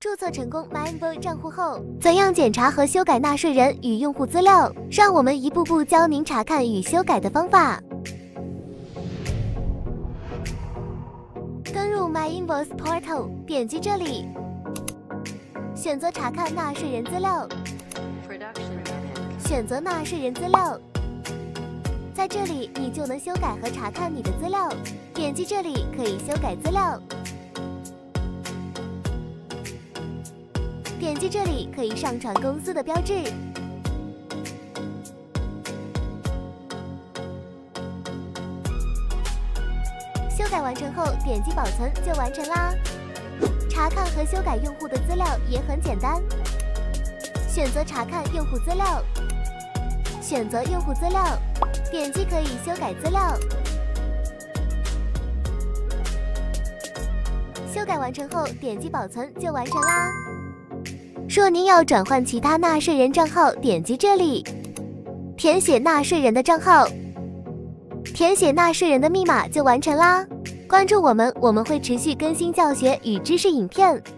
注册成功 MyInvo 账户后，怎样检查和修改纳税人与用户资料？让我们一步步教您查看与修改的方法。登入 MyInvoice Portal， 点击这里，选择查看纳税人资料，选择纳税人资料。在这里，你就能修改和查看你的资料。点击这里可以修改资料。点击这里可以上传公司的标志。修改完成后，点击保存就完成啦。查看和修改用户的资料也很简单，选择查看用户资料，选择用户资料，点击可以修改资料。修改完成后，点击保存就完成啦。若您要转换其他纳税人账号，点击这里，填写纳税人的账号，填写纳税人的密码就完成啦。关注我们，我们会持续更新教学与知识影片。